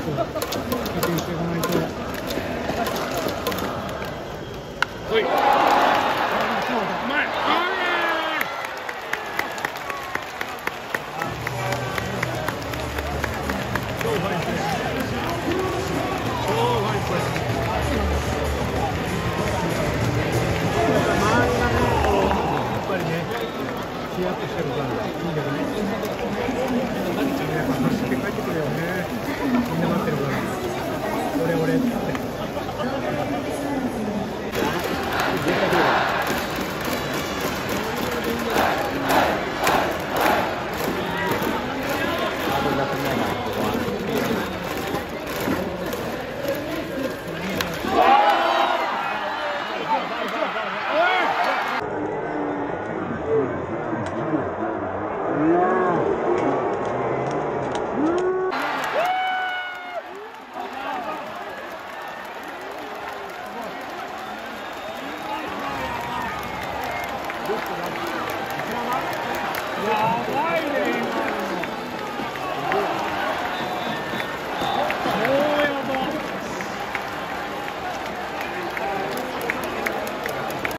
加点していかないと。はい。うまい。超ファインプレー。超ファインプレー。周りがね、やっぱりね、ヒヤッとしてるからいいんだよね。やっぱ走って帰ってくるよね。みんな待ってるから。俺って。やばいね。